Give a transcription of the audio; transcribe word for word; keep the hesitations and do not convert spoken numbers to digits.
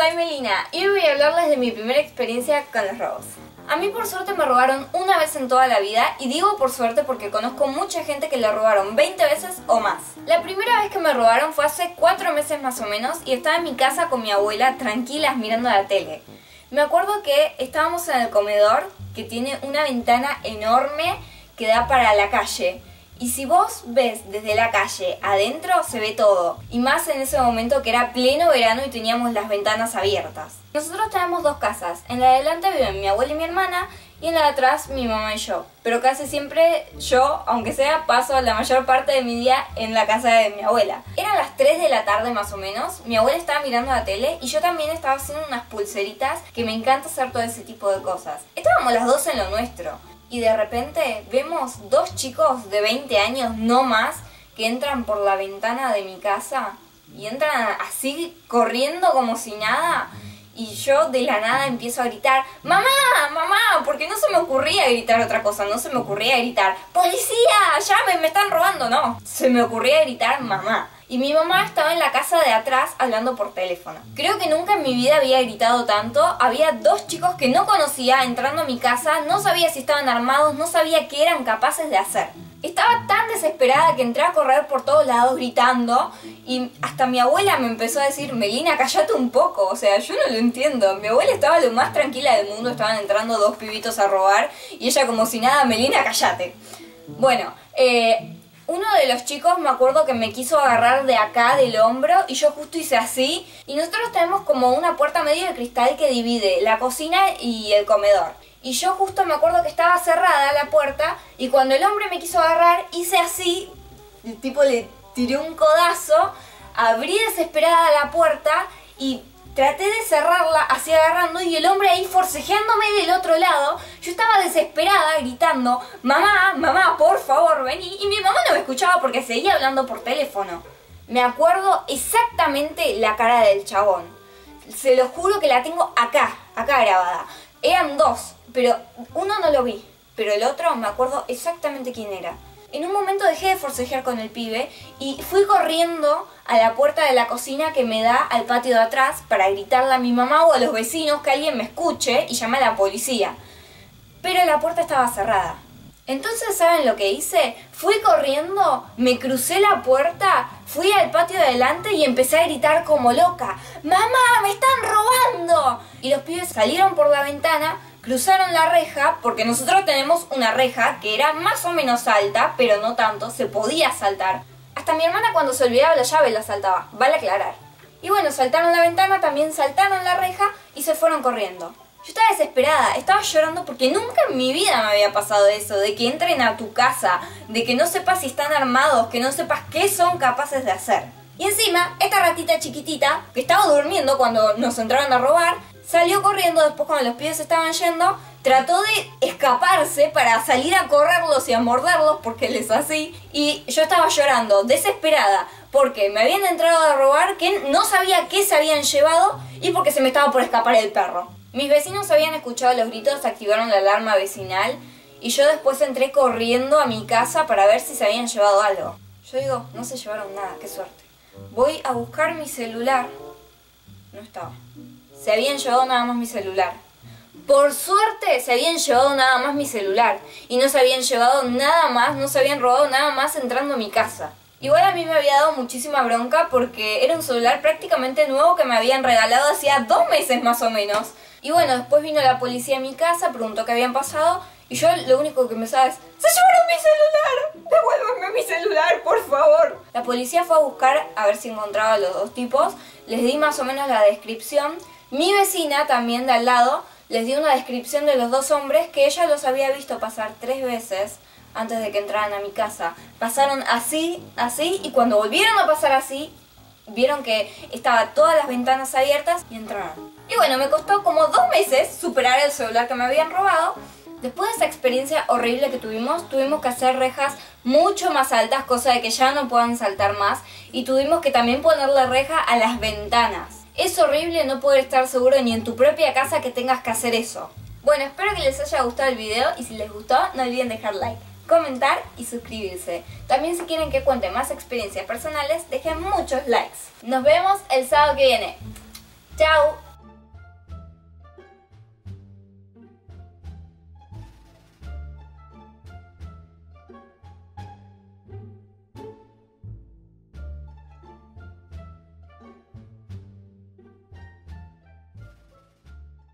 soy Melina y hoy voy a hablarles de mi primera experiencia con los robos. A mí por suerte me robaron una vez en toda la vida, y digo por suerte porque conozco mucha gente que le robaron veinte veces o más. La primera vez que me robaron fue hace cuatro meses más o menos y estaba en mi casa con mi abuela tranquilas mirando la tele. Me acuerdo que estábamos en el comedor, que tiene una ventana enorme que da para la calle. Y si vos ves desde la calle adentro, se ve todo. Y más en ese momento que era pleno verano y teníamos las ventanas abiertas. Nosotros tenemos dos casas. En la de adelante viven mi abuela y mi hermana, y en la de atrás mi mamá y yo. Pero casi siempre yo, aunque sea, paso la mayor parte de mi día en la casa de mi abuela. Eran las tres de la tarde más o menos. Mi abuela estaba mirando la tele y yo también estaba haciendo unas pulseritas, que me encanta hacer todo ese tipo de cosas. Estábamos las dos en lo nuestro. Y de repente vemos dos chicos de veinte años, no más, que entran por la ventana de mi casa. Y entran así, corriendo como si nada. Y yo de la nada empiezo a gritar, ¡Mamá! ¡Mamá! Porque no se me ocurría gritar otra cosa. No se me ocurría gritar, ¡Policía! ¡Llamen! ¡Me están robando! No, se me ocurría gritar, ¡Mamá! Y mi mamá estaba en la casa de atrás hablando por teléfono. Creo que nunca en mi vida había gritado tanto. Había dos chicos que no conocía entrando a mi casa. No sabía si estaban armados, no sabía qué eran capaces de hacer. Estaba tan desesperada que entré a correr por todos lados gritando. Y hasta mi abuela me empezó a decir, Melina, cállate un poco. O sea, yo no lo entiendo. Mi abuela estaba lo más tranquila del mundo. Estaban entrando dos pibitos a robar. Y ella como si nada, Melina, cállate. Bueno, eh... uno de los chicos me acuerdo que me quiso agarrar de acá del hombro y yo justo hice así. Y nosotros tenemos como una puerta medio de cristal que divide la cocina y el comedor. Y yo justo me acuerdo que estaba cerrada la puerta y cuando el hombre me quiso agarrar hice así. El tipo le tiré un codazo, abrí desesperada la puerta y traté de cerrarla así agarrando, y el hombre ahí forcejeándome del otro lado. Yo estaba desesperada gritando, mamá, mamá, por favor, vení. Y mi mamá no me escuchaba porque seguía hablando por teléfono. Me acuerdo exactamente la cara del chabón. Se lo juro que la tengo acá, acá grabada. Eran dos, pero uno no lo vi, pero el otro me acuerdo exactamente quién era. En un momento dejé de forcejear con el pibe y fui corriendo a la puerta de la cocina que me da al patio de atrás para gritarle a mi mamá o a los vecinos que alguien me escuche y llame a la policía. Pero la puerta estaba cerrada. Entonces, ¿saben lo que hice? Fui corriendo, me crucé la puerta, fui al patio de adelante y empecé a gritar como loca, ¡Mamá, me están robando! Y los pibes salieron por la ventana, cruzaron la reja, porque nosotros tenemos una reja que era más o menos alta, pero no tanto, se podía saltar. Hasta mi hermana cuando se olvidaba la llave la saltaba, vale aclarar. Y bueno, saltaron la ventana, también saltaron la reja y se fueron corriendo. Yo estaba desesperada, estaba llorando porque nunca en mi vida me había pasado eso, de que entren a tu casa, de que no sepas si están armados, que no sepas qué son capaces de hacer. Y encima, esta ratita chiquitita, que estaba durmiendo cuando nos entraron a robar, salió corriendo después cuando los pibes estaban yendo, trató de escaparse para salir a correrlos y a morderlos, porque él es así, y yo estaba llorando, desesperada, porque me habían entrado a robar, que no sabía qué se habían llevado, y porque se me estaba por escapar el perro. Mis vecinos habían escuchado los gritos, activaron la alarma vecinal, y yo después entré corriendo a mi casa para ver si se habían llevado algo. Yo digo, no se llevaron nada, qué suerte. Voy a buscar mi celular. No estaba. Se habían llevado nada más mi celular. Por suerte se habían llevado nada más mi celular. Y no se habían llevado nada más, no se habían robado nada más entrando a mi casa. Igual a mí me había dado muchísima bronca porque era un celular prácticamente nuevo que me habían regalado hacía dos meses más o menos. Y bueno, después vino la policía a mi casa, preguntó qué habían pasado y yo lo único que me sabía es, ¡se llevaron mi celular! ¡Devuélvanme mi celular, por favor! La policía fue a buscar a ver si encontraba a los dos tipos, les di más o menos la descripción. Mi vecina, también de al lado, les dio una descripción de los dos hombres que ella los había visto pasar tres veces antes de que entraran a mi casa. Pasaron así, así, y cuando volvieron a pasar así, vieron que estaban todas las ventanas abiertas y entraron. Y bueno, me costó como dos meses superar el celular que me habían robado. Después de esa experiencia horrible que tuvimos, tuvimos que hacer rejas mucho más altas, cosa de que ya no puedan saltar más. Y tuvimos que también ponerle reja a las ventanas. Es horrible no poder estar seguro ni en tu propia casa que tengas que hacer eso. Bueno, espero que les haya gustado el video y si les gustó, no olviden dejar like, comentar y suscribirse. También si quieren que cuente más experiencias personales, dejen muchos likes. Nos vemos el sábado que viene. ¡Chao!